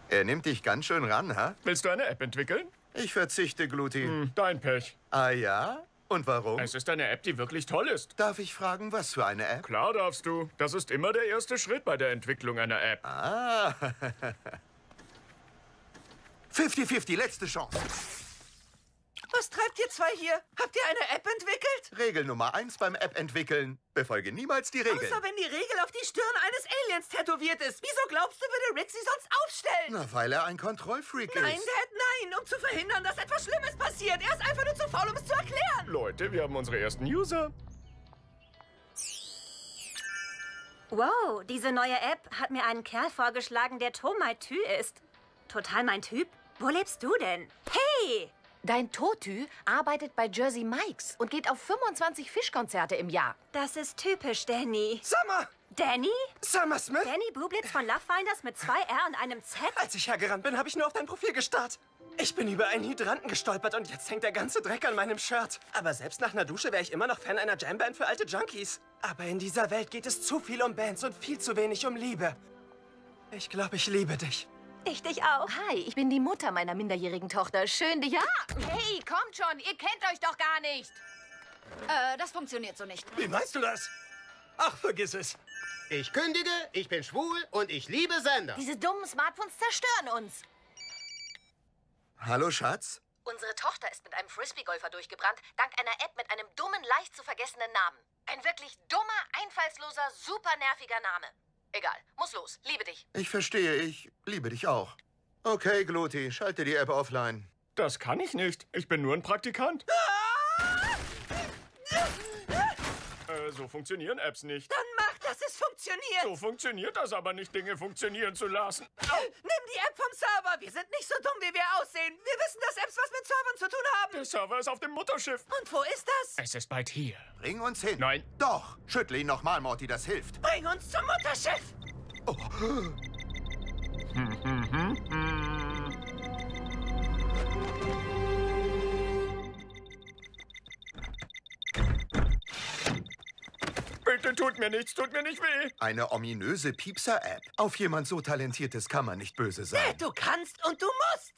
Er nimmt dich ganz schön ran, ha? Willst du eine App entwickeln? Ich verzichte, Gluti. Dein Pech. Ah ja? Und warum? Es ist eine App, die wirklich toll ist. Darf ich fragen, was für eine App? Klar darfst du. Das ist immer der erste Schritt bei der Entwicklung einer App. Ah. 50-50, letzte Chance. Was treibt ihr zwei hier? Habt ihr eine App entwickelt? Regel Nummer 1 beim App entwickeln. Befolge niemals die Regeln. Außer wenn die Regel auf die Stirn eines Aliens tätowiert ist. Wieso glaubst du, würde Rick sie sonst aufstellen? Na, weil er ein Kontrollfreak Nein, ist. Dad, nein, um zu verhindern, dass etwas Schlimmes passiert. Er ist einfach nur zu faul, um es zu erklären. Leute, wir haben unsere ersten User. Wow, diese neue App hat mir einen Kerl vorgeschlagen, der Tomaitü ist. Total mein Typ. Wo lebst du denn? Hey! Dein Totü arbeitet bei Jersey Mike's und geht auf 25 Fischkonzerte im Jahr. Das ist typisch Danny. Summer! Danny? Summer Smith? Danny Bublitz von Lovefinders mit 2 R und einem Z? Als ich hergerannt bin, habe ich nur auf dein Profil gestarrt. Ich bin über einen Hydranten gestolpert und jetzt hängt der ganze Dreck an meinem Shirt. Aber selbst nach einer Dusche wäre ich immer noch Fan einer Jamband für alte Junkies. Aber in dieser Welt geht es zu viel um Bands und viel zu wenig um Liebe. Ich glaube, ich liebe dich. Ich dich auch. Hi, ich bin die Mutter meiner minderjährigen Tochter. Schön, dich... Ja! Hey, kommt schon, ihr kennt euch doch gar nicht. Das funktioniert so nicht. Wie meinst du das? Ach, vergiss es. Ich kündige, ich bin schwul und ich liebe Sender. Diese dummen Smartphones zerstören uns. Hallo, Schatz? Unsere Tochter ist mit einem Frisbee-Golfer durchgebrannt, dank einer App mit einem dummen, leicht zu vergessenen Namen. Ein wirklich dummer, einfallsloser, super nerviger Name. Egal, muss los. Liebe dich. Ich verstehe, ich liebe dich auch. Okay, Gluti, schalte die App offline. Das kann ich nicht. Ich bin nur ein Praktikant. So funktionieren Apps nicht. Dann mach, dass es funktioniert. So funktioniert das aber nicht, Dinge funktionieren zu lassen. Nimm die App vom Server. Wir sind nicht so dumm, wie wir aussehen. Wir wissen, dass Apps was mit Servern zu tun haben. Der Server ist auf dem Mutterschiff. Und wo ist das? Es ist bald hier. Bring uns hin. Nein. Doch, schüttle ihn nochmal, Morty, das hilft. Bring uns zum Mutterschiff. Oh. Bitte tut mir nichts, tut mir nicht weh. Eine ominöse Piepser-App. Auf jemand so Talentiertes kann man nicht böse sein. Du kannst und du musst.